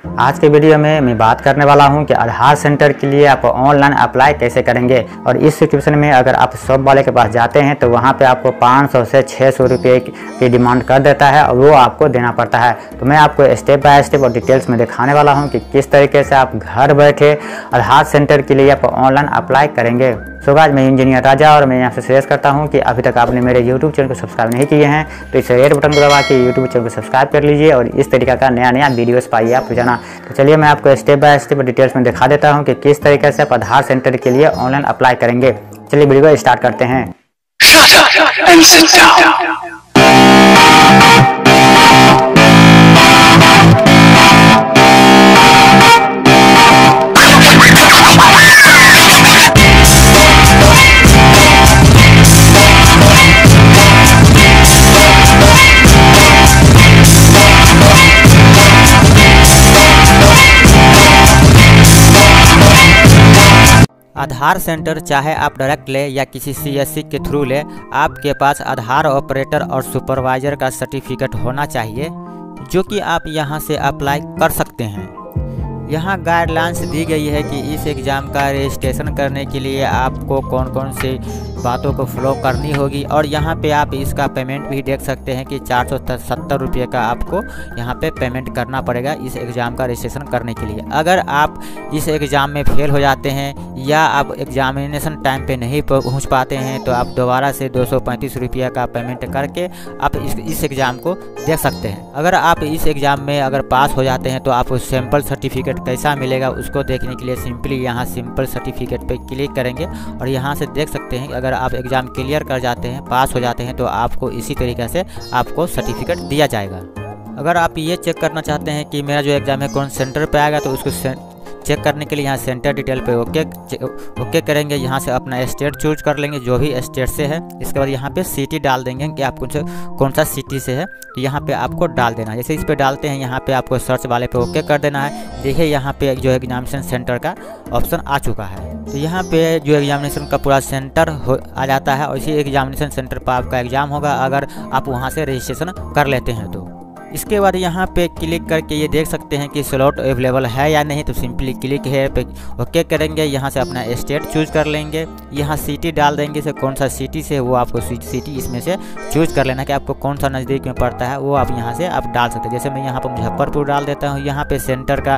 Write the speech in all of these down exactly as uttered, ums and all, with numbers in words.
आज के वीडियो में मैं बात करने वाला हूं कि आधार सेंटर के लिए आप ऑनलाइन अप्लाई कैसे करेंगे। और इस सिचुएशन में अगर आप शॉप वाले के पास जाते हैं तो वहां पे आपको पाँच सौ से छः सौ रुपये की डिमांड कर देता है और वो आपको देना पड़ता है। तो मैं आपको स्टेप बाय स्टेप और डिटेल्स में दिखाने वाला हूँ कि किस तरीके से आप घर बैठे आधार सेंटर के लिए आप ऑनलाइन अप्लाई करेंगे। सो गाइस, मैं इंजीनियर राजा और मैं यहाँ से सजेस्ट करता हूँ कि अभी तक आपने मेरे यूट्यूब चैनल को सब्सक्राइब नहीं किए हैं तो इस रेड बटन को दबा के यूट्यूब चैनल को सब्सक्राइब कर लीजिए और इस तरीके का नया नया वीडियोस पाइए आप रोजाना। तो चलिए मैं आपको स्टेप बाय स्टेप डिटेल्स में दिखा देता हूँ कि किस तरीके से आप आधार सेंटर के लिए ऑनलाइन अप्लाई करेंगे। चलिए वीडियो स्टार्ट करते हैं। आधार सेंटर चाहे आप डायरेक्ट ले या किसी सीएससी के थ्रू ले, आपके पास आधार ऑपरेटर और सुपरवाइजर का सर्टिफिकेट होना चाहिए जो कि आप यहां से अप्लाई कर सकते हैं। यहां गाइडलाइंस दी गई है कि इस एग्ज़ाम का रजिस्ट्रेशन करने के लिए आपको कौन कौन से बातों को फॉलो करनी होगी। और यहाँ पे आप इसका पेमेंट भी देख सकते हैं कि चार सौ सत्तर रुपये का आपको यहाँ पे पेमेंट करना पड़ेगा इस एग्ज़ाम का रजिस्ट्रेशन करने के लिए। अगर आप इस एग्ज़ाम में फेल हो जाते हैं या आप एग्जामिनेशन टाइम पे नहीं पहुँच पाते हैं तो आप दोबारा से दो सौ पैंतीस रुपये का पेमेंट करके आप इस इस एग्ज़ाम को देख सकते हैं। अगर आप इस एग्ज़ाम में अगर पास हो जाते हैं तो आपको सैम्पल सर्टिफिकेट कैसा मिलेगा उसको देखने के लिए सिंपली यहाँ सिंपल सर्टिफिकेट पे क्लिक करेंगे और यहाँ से देख सकते हैं कि अगर आप एग्ज़ाम क्लियर कर जाते हैं, पास हो जाते हैं तो आपको इसी तरीके से आपको सर्टिफिकेट दिया जाएगा। अगर आप ये चेक करना चाहते हैं कि मेरा जो एग्ज़ाम है कौन सेंटर पे आएगा तो उसको चेक करने के लिए यहाँ सेंटर डिटेल पे ओके ओके करेंगे। यहाँ से अपना स्टेट चूज कर लेंगे जो भी स्टेट से है। इसके बाद यहाँ पे सिटी डाल देंगे कि आप कौन कौन सा सिटी से है तो यहाँ पे आपको डाल देना है। जैसे इस पे डालते हैं यहाँ पे आपको सर्च वाले पे ओके कर देना है। देखिए यहाँ पे जो एग्जामिनेशन सेंटर का ऑप्शन आ चुका है। तो यहाँ पे जो एग्जामिनेशन का पूरा सेंटर हो आ जाता है और इसी एग्जामिनेशन सेंटर पर आपका एग्ज़ाम होगा अगर आप वहाँ से रजिस्ट्रेशन कर लेते हैं तो। इसके बाद यहाँ पे क्लिक करके ये देख सकते हैं कि स्लॉट अवेलेबल है या नहीं, तो सिंपली क्लिक है पे ओके करेंगे। यहाँ से अपना स्टेट चूज कर लेंगे, यहाँ सिटी डाल देंगे से कौन सा सिटी से वो आपको सिटी इसमें से चूज कर लेना कि आपको कौन सा नज़दीक में पड़ता है वो आप यहाँ से आप डाल सकते हैं। जैसे मैं यहाँ पर मुजफ्फरपुर डाल देता हूँ। यहाँ पे सेंटर का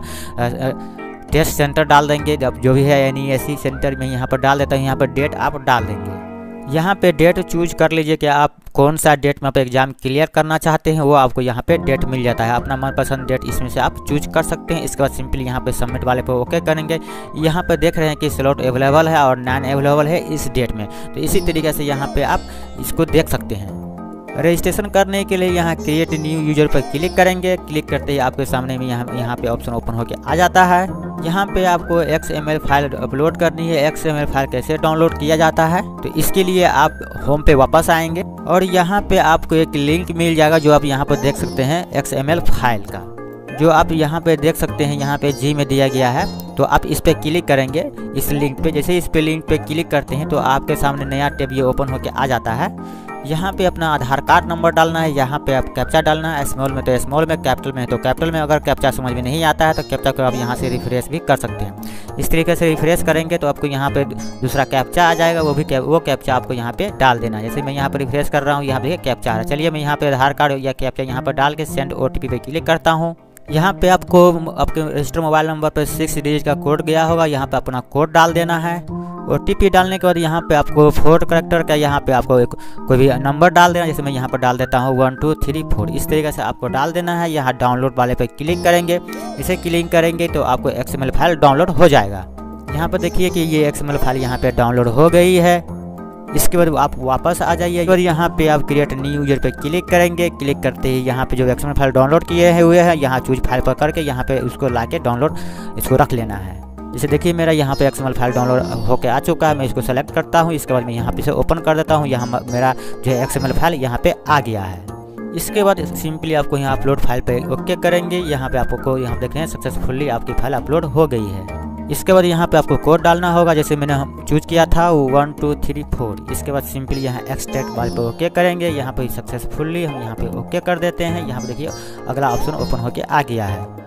टेस्ट सेंटर डाल देंगे जब जो भी है N E S C centre में यहाँ पर डाल देता हूँ। यहाँ पर डेट आप डाल देंगे। यहाँ पे डेट चूज कर लीजिए कि आप कौन सा डेट में आप एग्ज़ाम क्लियर करना चाहते हैं वो आपको यहाँ पे डेट मिल जाता है। अपना मनपसंद डेट इसमें से आप चूज कर सकते हैं। इसके बाद सिंपली यहाँ पे सबमिट वाले पे ओके करेंगे। यहाँ पे देख रहे हैं कि स्लॉट अवेलेबल है और नॉन अवेलेबल है इस डेट में, तो इसी तरीके से यहाँ पे आप इसको देख सकते हैं। रजिस्ट्रेशन करने के लिए यहाँ क्रिएट न्यू यूजर पर क्लिक करेंगे। क्लिक करते ही आपके सामने में यहाँ यहाँ पे ऑप्शन ओपन होकर आ जाता है। यहाँ पे आपको X M L file upload करनी है। एक्स एम एल फाइल कैसे डाउनलोड किया जाता है तो इसके लिए आप होम पे वापस आएंगे और यहाँ पे आपको एक लिंक मिल जाएगा जो आप यहाँ पर देख सकते हैं एक्स एम एल फाइल का, जो आप यहाँ पे देख सकते हैं यहाँ पे जी में दिया गया है। तो आप इस पे क्लिक करेंगे इस लिंक पे। जैसे इस पे लिंक पे क्लिक करते हैं तो आपके सामने नया टैब ये ओपन होकर आ जाता है। यहाँ पे अपना आधार कार्ड नंबर डालना है। यहाँ पे आप कैप्चा डालना है, स्मॉल में तो स्मॉल में, कैपिटल में तो कैपिटल में। अगर कैप्चा समझ में नहीं आता है तो कैप्चा को आप यहाँ से रिफ्रेश भी कर सकते हैं। इस तरीके से रिफ्रेश करेंगे तो आपको यहाँ पे दूसरा कैप्चा आ जाएगा, वो भी कैप, वो कैप्चा आपको यहाँ पे डाल देना है। जैसे मैं यहाँ पर रिफ्रेश कर रहा हूँ, यहाँ पे कैप्चा आ रहा है। चलिए मैं यहाँ पे आधार कार्ड या कैप्चा यहाँ पर डाल के सेंड ओ टी पी पे क्लिक करता हूँ। यहाँ पे आपको आपके रजिस्टर मोबाइल नंबर पर सिक्स डिजिट का कोड गया होगा, यहाँ पे अपना कोड डाल देना है। ओ टी पी डालने के बाद यहाँ पे आपको फोर करेक्टर का यहाँ पे आपको एक कोई भी नंबर डाल देना। जैसे मैं यहाँ पर डाल देता हूँ वन टू थ्री फोर। इस तरीके से आपको डाल देना है। यहाँ डाउनलोड वाले पे क्लिक करेंगे। इसे क्लिक करेंगे तो आपको X M L file download हो जाएगा। यहाँ पर देखिए कि ये एक्स एम एल फाइल यहाँ पे डाउनलोड हो गई है। इसके बाद आप वापस आ जाइए और यहाँ पे आप क्रिएट न्यू यूजर पे क्लिक करेंगे। क्लिक करते ही यहाँ पे जो X M L file download किए हैं हुए हैं यहाँ चूज फाइल पर करके यहाँ पे उसको ला के डाउनलोड इसको रख लेना है। जैसे देखिए मेरा यहाँ पे X M L file download होकर आ चुका है। मैं इसको सेलेक्ट करता हूँ। इसके बाद मैं यहाँ पे से ओपन कर देता हूँ। यहाँ मेरा जो है एक्स एम एल फाइल यहाँ पे आ गया है। इसके बाद सिंपली आपको यहाँ अपलोड फाइल पे ओके करेंगे। यहाँ पे आपको यहाँ देख रहे हैं सक्सेसफुली आपकी फाइल अपलोड हो गई है। इसके बाद यहाँ पे आपको कोड डालना होगा। जैसे मैंने चूज किया था वन टू थ्री फोर। इसके बाद सिंपली यहाँ एक्सट्रैक्ट वाले पे ओके करेंगे। यहाँ पे सक्सेसफुली हम यहाँ पे ओके कर देते हैं। यहाँ पे देखिए अगला ऑप्शन ओपन होके आ गया है।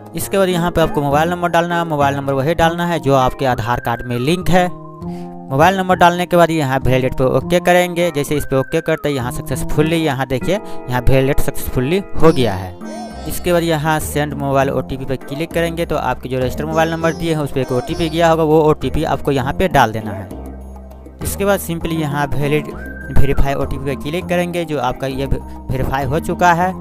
इसके बाद यहाँ पे आपको मोबाइल नंबर डालना है। मोबाइल नंबर वही डालना है जो आपके आधार कार्ड में लिंक है। मोबाइल नंबर डालने के बाद यहाँ वैलिडेट पे ओके करेंगे। जैसे इस पे ओके करते हैं यहाँ सक्सेसफुली, यहाँ देखिए यहाँ वैलिडेट सक्सेसफुली हो गया है। इसके बाद यहाँ सेंड मोबाइल ओटीपी पे क्लिक करेंगे तो आपके जो रजिस्टर मोबाइल नंबर दिए हैं उस पर एक ओटीपी गया होगा, वो ओटीपी आपको यहाँ पे डाल देना है। इसके बाद सिंपली यहाँ वैलिड वेरीफाई ओटीपी पे क्लिक करेंगे जो आपका ये वेरीफाई हो चुका है।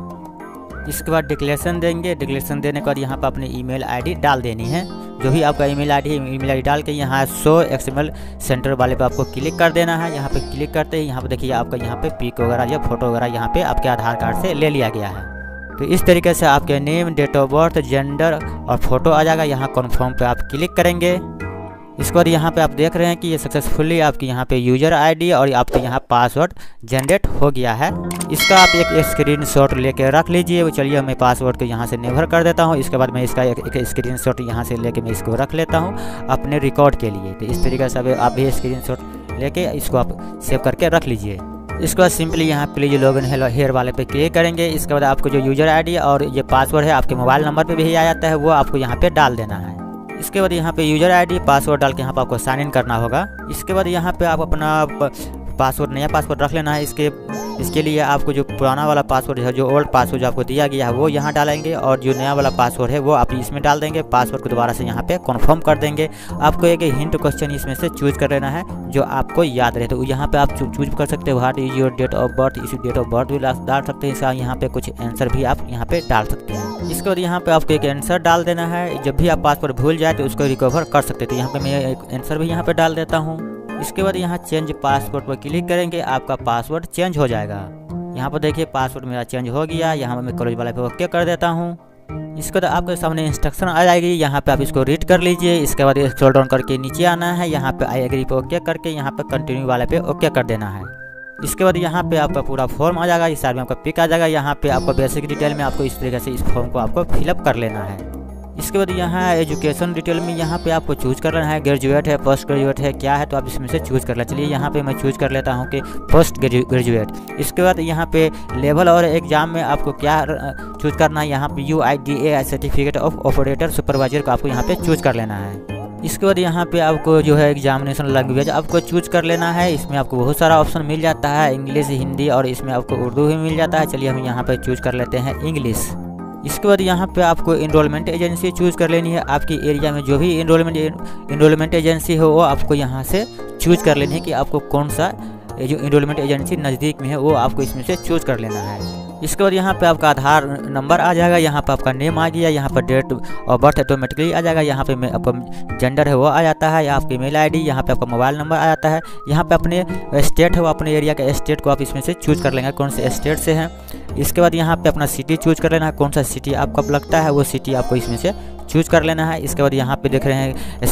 इसके बाद डिक्लेरेशन देंगे। डिक्लेरेशन देने के बाद यहाँ पर अपनी ईमेल आईडी डाल देनी है। जो भी आपका ईमेल आईडी है ईमेल आईडी डाल के यहाँ शो एक्सएमएल सेंटर वाले पे आपको क्लिक कर देना है। यहाँ पे क्लिक करते ही यहाँ पे देखिए आपका यहाँ पे पिक वगैरह या फोटो वगैरह यहाँ पे आपके आधार कार्ड से ले लिया गया है। तो इस तरीके से आपके name, date of birth, gender और फोटो आ जाएगा। यहाँ कन्फर्म पे आप क्लिक करेंगे। इसके बाद यहाँ पे आप देख रहे हैं कि ये सक्सेसफुली आपकी यहाँ पे यूजर आईडी और आपके यहाँ पासवर्ड जनरेट हो गया है। इसका आप एक स्क्रीनशॉट लेके रख लीजिए। चलिए मैं पासवर्ड को यहाँ से निर्भर कर देता हूँ। इसके बाद मैं इसका एक, एक स्क्रीनशॉट यहाँ से लेके मैं इसको रख लेता हूँ अपने रिकॉर्ड के लिए। तो इस तरीके से आप भी स्क्रीनशॉट लेके इसको आप सेव करके रख लीजिए। इसके बाद सिंपली यहाँ प्लीज लॉगिन हेलो हेयर वाले पे क्लिक करेंगे। इसके बाद आपको जो यूजर आईडी और ये पासवर्ड है आपके मोबाइल नंबर पे भी आ जाता है, वो आपको यहाँ पे डाल देना है। इसके बाद यहाँ पे यूजर आईडी पासवर्ड डाल के यहाँ पे आपको साइन इन करना होगा। इसके बाद यहाँ पे आप अपना पासवर्ड नया पासवर्ड रख लेना है। इसके इसके लिए आपको जो पुराना वाला पासवर्ड है, जो ओल्ड पासवर्ड जो आपको दिया गया है वो यहाँ डालेंगे और जो नया वाला पासवर्ड है वो आप इसमें डाल देंगे। पासवर्ड को दोबारा से यहाँ पे कंफर्म कर देंगे। आपको एक हिंट क्वेश्चन इसमें से चूज कर लेना है जो आपको याद रहे। तो यहाँ पे आप चूज कर सकते हो what is your date of birth. इस डेट ऑफ बर्थ भी डाल सकते हैं। इसका यहाँ पे कुछ आंसर भी आप यहाँ पे डाल सकते हैं। इसके बाद यहाँ पे आपको एक आंसर डाल देना है। जब भी आप पासवर्ड भूल जाए तो उसको रिकवर कर सकते हैं। तो यहाँ पे मैं एक आंसर भी यहाँ पे डाल देता हूँ। इसके बाद यहाँ चेंज पासवर्ड पर क्लिक करेंगे, आपका पासवर्ड चेंज हो जाएगा। यहाँ पर देखिए पासवर्ड मेरा चेंज हो गया। यहाँ पर मैं कॉलेज वाले पे ओके कर देता हूँ। इसके बाद आपके सामने इंस्ट्रक्शन आ जाएगी, यहाँ पे आप इसको रीड कर लीजिए। इसके बाद स्क्रॉल डाउन करके नीचे आना है। यहाँ पे आई एग्री पे ओके करके यहाँ पे कंटिन्यू वाले पे ओके कर देना है। इसके बाद यहाँ पे आपका पूरा फॉर्म आ जाएगा। इस साइड में आपका पिक आ जाएगा। यहाँ पे आपको बेसिक डिटेल में आपको इस तरीके से इस फॉर्म को आपको फिलअप कर लेना है। इसके बाद यहाँ एजुकेशन डिटेल में यहाँ पे आपको चूज कर लेना है, ग्रेजुएट है, पोस्ट ग्रेजुएट है, क्या है, तो आप इसमें से चूज कर लें। चलिए यहाँ पे मैं चूज कर लेता हूँ कि पोस्ट ग्रेजुएट। इसके बाद यहाँ पे लेवल और एग्जाम में आपको क्या चूज करना है, यहाँ पे U I D A certificate of operator supervisor को आपको यहाँ पे चूज कर लेना है। इसके बाद यहाँ पे आपको जो है एग्जामिनेशन लैंग्वेज आपको चूज कर लेना है। इसमें आपको बहुत सारा ऑप्शन मिल जाता है, इंग्लिश, हिंदी और इसमें आपको उर्दू भी मिल जाता है। चलिए हम यहाँ पे चूज कर लेते हैं इंग्लिश। इसके बाद यहाँ पे आपको इनरोलमेंट एजेंसी चूज कर लेनी है। आपकी एरिया में जो भी इनरोलमेंट इनरोलमेंट एजेंसी हो वो आपको यहाँ से चूज कर लेनी है कि आपको कौन सा जो इनरोलमेंट एजेंसी नज़दीक में है वो आपको इसमें से चूज कर लेना है। इसके बाद यहाँ पे आपका आधार नंबर आ जाएगा। यहाँ पे आपका नेम आ गया। यहाँ पर डेट ऑफ बर्थ ऑटोमेटिकली आ जाएगा। यहाँ पे में आपका जेंडर है वो आ जाता है। आपकी ईमेल आईडी, यहाँ पे आपका मोबाइल नंबर आ जाता है। यहाँ पे अपने स्टेट है वो अपने एरिया के स्टेट को आप इसमें से चूज कर लेंगे कौन से स्टेट से हैं। इसके बाद यहाँ पे अपना सिटी चूज कर लेना है, कौन सा सिटी आपको लगता है वो सिटी आपको इसमें से चूज कर लेना है। इसके बाद यहाँ पे देख रहे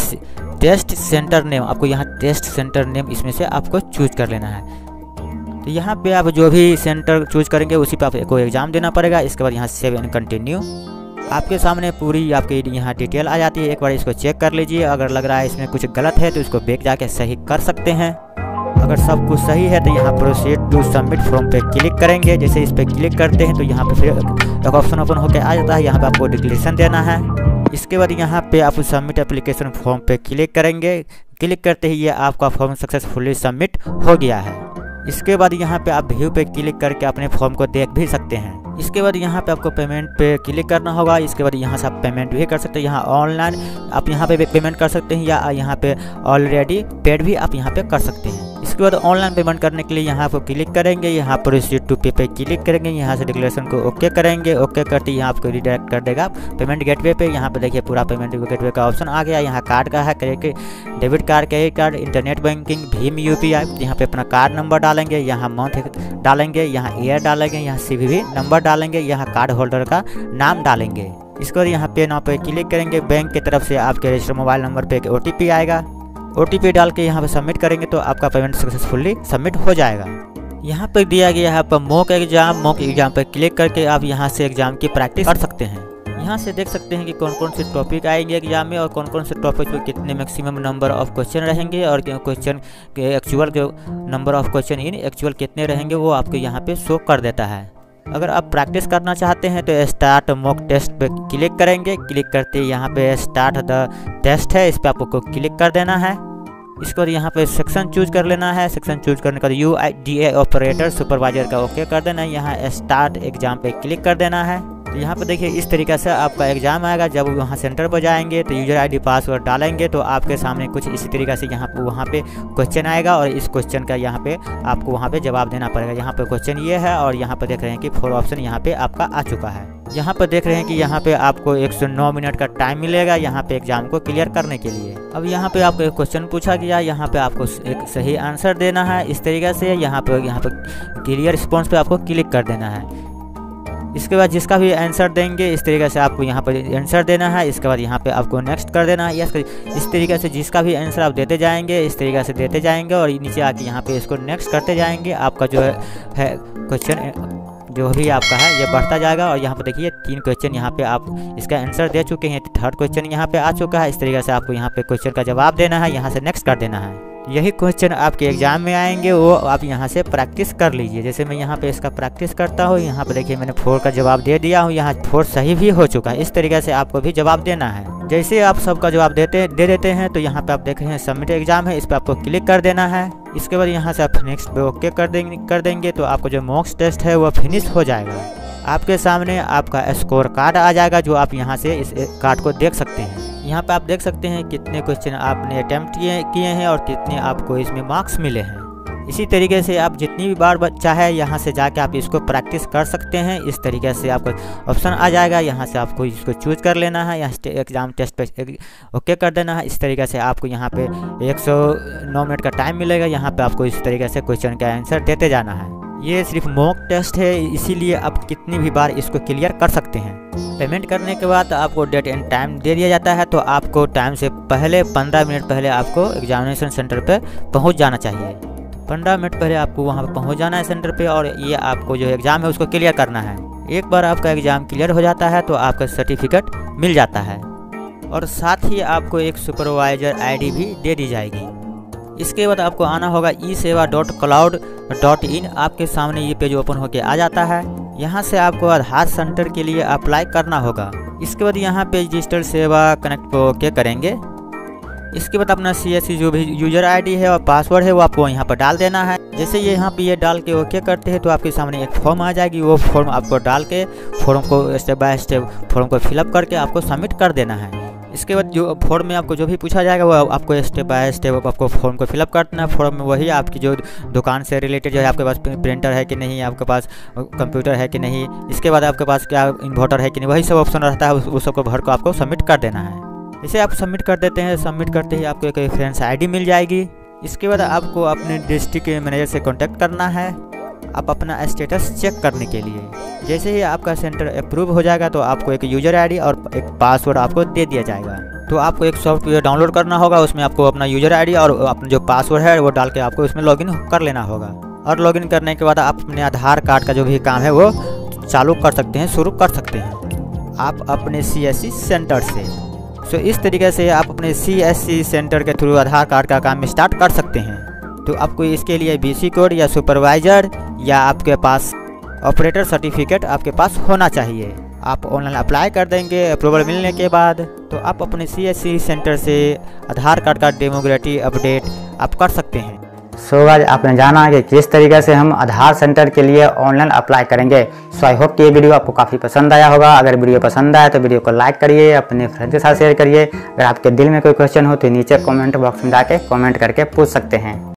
हैं टेस्ट सेंटर नेम, आपको यहाँ टेस्ट सेंटर नेम इसमें से आपको चूज कर लेना है। तो यहाँ पे आप जो भी सेंटर चूज करेंगे उसी पे आपको एग्जाम देना पड़ेगा। इसके बाद यहाँ सेव एंड कंटिन्यू। आपके सामने पूरी आपकी यहाँ डिटेल आ जाती है। एक बार इसको चेक कर लीजिए। अगर लग रहा है इसमें कुछ गलत है तो इसको बैक जाके सही कर सकते हैं। अगर सब कुछ सही है तो यहाँ प्रोसीड टू सबमिट फॉर्म पे क्लिक करेंगे। जैसे इस पर क्लिक करते हैं तो यहाँ पे फिर एक ऑप्शन ओपन होकर आ जाता है। यहाँ पे आपको डिक्लेरेशन देना है। इसके बाद यहाँ पे आप सबमिट एप्लीकेशन फॉर्म पे क्लिक करेंगे। क्लिक करते ही ये आपका फॉर्म सक्सेसफुली सबमिट हो गया है। इसके बाद यहाँ पे आप व्यू पे क्लिक करके अपने फॉर्म को देख भी सकते हैं। इसके बाद यहाँ पे आपको पेमेंट पे क्लिक करना होगा। इसके बाद यहाँ से आप पेमेंट भी कर सकते हैं। यहाँ ऑनलाइन आप यहाँ पे पेमेंट कर सकते हैं या यहाँ पे ऑलरेडी पेड भी आप यहाँ पे कर सकते हैं। इसके बाद ऑनलाइन पेमेंट करने के लिए यहाँ पर क्लिक करेंगे। यहाँ पर रिसीट टू पे पे क्लिक करेंगे। यहाँ से डिक्लेरेशन को ओके करेंगे। ओके करते यहाँ आपको रिडायरेक्ट कर देगा पेमेंट गेटवे पे। यहाँ पे देखिए पूरा पेमेंट गेटवे का ऑप्शन आ गया। यहाँ कार्ड का है, credit debit card, credit card, internet banking, भीम यूपीआई। यहाँ पे अपना कार्ड नंबर डालेंगे, यहाँ मंथ डालेंगे, यहाँ ईयर डालेंगे, यहाँ सीवीवी नंबर डालेंगे, यहाँ कार्ड होल्डर का नाम डालेंगे। इसके बाद यहाँ पे नाउ पे क्लिक करेंगे। बैंक की तरफ से आपके रजिस्टर मोबाइल नंबर पे एक ओटीपी आएगा। ओटीपी डाल के यहाँ पे सबमिट करेंगे तो आपका पेमेंट सक्सेसफुली सबमिट हो जाएगा। यहाँ पे दिया गया है आपका मॉक एग्जाम। मॉक एग्जाम पे क्लिक करके आप यहाँ से एग्जाम की प्रैक्टिस कर सकते हैं। यहाँ से देख सकते हैं कि कौन कौन से टॉपिक आएंगे एग्जाम में और कौन कौन से टॉपिक पे कितने मैक्सिमम नंबर ऑफ क्वेश्चन रहेंगे और क्वेश्चन के एक्चुअल के number of question in actual कितने रहेंगे वो आपको यहाँ पे शो कर देता है। अगर आप प्रैक्टिस करना चाहते हैं तो स्टार्ट मॉक टेस्ट पे क्लिक करेंगे। क्लिक करते ही यहाँ पे स्टार्ट द टेस्ट है, इस पर आपको क्लिक कर देना है। इसके बाद यहाँ पे सेक्शन चूज कर लेना है। सेक्शन चूज करने के बाद U I D A operator supervisor का ओके कर देना है। यहाँ स्टार्ट एग्जाम पे क्लिक कर देना है। तो यहाँ पे देखिए इस तरीके से आपका एग्जाम आएगा। जब वहाँ सेंटर पर जाएंगे तो यूजर आईडी पासवर्ड डालेंगे तो आपके सामने कुछ इसी तरीके से यहाँ पे वहाँ पे क्वेश्चन आएगा और इस क्वेश्चन का यहाँ पे आपको वहाँ पे जवाब देना पड़ेगा। यहाँ पे क्वेश्चन ये है और यहाँ पे देख रहे हैं कि फोर ऑप्शन यहाँ पे आपका आ चुका है। यहाँ पर देख रहे हैं कि यहाँ पे आपको एक सौ नौ मिनट का टाइम मिलेगा यहाँ पे एग्जाम को क्लियर करने के लिए। अब यहाँ पे आपको एक क्वेश्चन पूछा गया, यहाँ पे आपको एक सही आंसर देना है। इस तरीके से यहाँ पे यहाँ पे क्लियर रिस्पॉन्स पे आपको क्लिक कर देना है। इसके बाद जिसका भी आंसर देंगे इस तरीके से आपको यहाँ पर आंसर देना है। इसके बाद यहाँ पे आपको नेक्स्ट कर देना है। इस तरीके से जिसका भी आंसर आप देते जाएंगे इस तरीके से देते जाएंगे और नीचे आके यहाँ पे इसको नेक्स्ट करते जाएंगे। आपका जो है क्वेश्चन जो भी आपका है ये बढ़ता जाएगा। और यहाँ पे देखिए तीन क्वेश्चन यहाँ पे आप इसका आंसर दे चुके हैं। थर्ड क्वेश्चन यहाँ पे आ चुका है। इस तरीके से आपको यहाँ पे क्वेश्चन का जवाब देना है, यहाँ से नेक्स्ट कर देना है। यही क्वेश्चन आपके एग्जाम में आएंगे, वो आप यहाँ से प्रैक्टिस कर लीजिए। जैसे मैं यहाँ पे इसका प्रैक्टिस करता हूँ, यहाँ पे देखिए मैंने फोर का जवाब दे दिया हूँ, यहाँ फोर सही भी हो चुका है। इस तरीके से आपको भी जवाब देना है। जैसे आप सबका जवाब देते दे देते हैं तो यहाँ पे आप देख रहे हैं सबमिट एग्जाम है, इस पर आपको क्लिक कर देना है। इसके बाद यहाँ से आप नेक्स्ट पे ओके कर देंगे कर देंगे तो आपको जो मॉक टेस्ट है वो फिनिश हो जाएगा। आपके सामने आपका स्कोर कार्ड आ जाएगा जो आप यहाँ से इस कार्ड को देख सकते हैं। यहाँ पे आप देख सकते हैं कितने क्वेश्चन आपने अटेम्प्ट किए किए हैं और कितने आपको इसमें मार्क्स मिले हैं। इसी तरीके से आप जितनी भी बार चाहे यहाँ से जाके आप इसको प्रैक्टिस कर सकते हैं। इस तरीके से आपको ऑप्शन आ जाएगा, यहाँ से आपको इसको चूज कर लेना है, यहाँ एग्जाम टेस्ट पे ओके कर देना है। इस तरीके से आपको यहाँ पे एक सौ नौ मिनट का टाइम मिलेगा। यहाँ पे आपको इस तरीके से क्वेश्चन का आंसर देते जाना है। ये सिर्फ मॉक टेस्ट है, इसीलिए आप कितनी भी बार इसको क्लियर कर सकते हैं। पेमेंट करने के बाद आपको डेट एंड टाइम दे दिया जाता है, तो आपको टाइम से पहले पंद्रह मिनट पहले आपको एग्जामिनेशन सेंटर पे पहुंच जाना चाहिए। पंद्रह मिनट पहले आपको वहां पर पहुंच जाना है सेंटर पे और ये आपको जो एग्ज़ाम है उसको क्लियर करना है। एक बार आपका एग्ज़ाम क्लियर हो जाता है तो आपका सर्टिफिकेट मिल जाता है और साथ ही आपको एक सुपरवाइजर आई डी भी दे दी जाएगी। इसके बाद आपको आना होगा ई सेवा डॉट क्लाउड डॉट इन। आपके सामने ये पेज ओपन होके आ जाता है। यहाँ से आपको आधार सेंटर के लिए अप्लाई करना होगा। इसके बाद यहाँ पे डिजिटल सेवा कनेक्ट को ओके करेंगे। इसके बाद अपना सी एस सी जो भी यूजर आईडी है और पासवर्ड है वो आपको यहाँ पर डाल देना है। जैसे ये यहाँ पे ये डाल के ओके करते हैं तो आपके सामने एक फॉर्म आ जाएगी। वो फॉर्म आपको डाल के फॉर्म को स्टेप बाय स्टेप फॉर्म को फिलअप करके आपको सबमिट कर देना है। इसके बाद जो फॉर्म में आपको जो भी पूछा जाएगा वो आपको स्टेप बाय स्टेप आपको फॉर्म को फिलअप करना है। फॉर्म में वही आपकी जो दुकान से रिलेटेड जो है, आपके पास प्रिंटर है कि नहीं, आपके पास कंप्यूटर है कि नहीं, इसके बाद आपके पास क्या इन्वर्टर है कि नहीं, वही सब ऑप्शन रहता है। उस सबको भर को आपको सबमिट कर देना है। इसे आप सबमिट कर देते हैं। सबमिट करते ही आपको एक रेफरेंस आईडी मिल जाएगी। इसके बाद आपको अपने डिस्ट्रिक्ट मैनेजर से कॉन्टैक्ट करना है आप अपना स्टेटस चेक करने के लिए। जैसे ही आपका सेंटर अप्रूव हो जाएगा तो आपको एक यूजर आईडी और एक पासवर्ड आपको दे दिया जाएगा। तो आपको एक सॉफ्टवेयर डाउनलोड करना होगा, उसमें आपको अपना यूजर आईडी और अपना जो पासवर्ड है वो डाल के आपको उसमें लॉगिन कर लेना होगा। और लॉगिन करने के बाद आप अपने आधार कार्ड का जो भी काम है वो चालू कर सकते हैं, शुरू कर सकते हैं आप अपने सी एस सी सेंटर से। सो इस तरीके से आप अपने सी एस सी सेंटर के थ्रू आधार कार्ड का काम स्टार्ट कर सकते हैं। तो आपको इसके लिए बी सी कोड या सुपरवाइजर या आपके पास ऑपरेटर सर्टिफिकेट आपके पास होना चाहिए। आप ऑनलाइन अप्लाई कर देंगे। अप्रूवल मिलने के बाद तो आप अपने सी एस सी सेंटर से आधार कार्ड का डेमोग्राफी अपडेट आप कर सकते हैं। सो गाइस आपने जाना कि किस तरीके से हम आधार सेंटर के लिए ऑनलाइन अप्लाई करेंगे। सो आई होप कि ये वीडियो आपको काफ़ी पसंद आया होगा। अगर वीडियो पसंद आया तो वीडियो को लाइक करिए, अपने फ्रेंड्स के साथ शेयर करिए। अगर आपके दिल में कोई क्वेश्चन हो तो नीचे कमेंट बॉक्स में जाके कमेंट करके पूछ सकते हैं।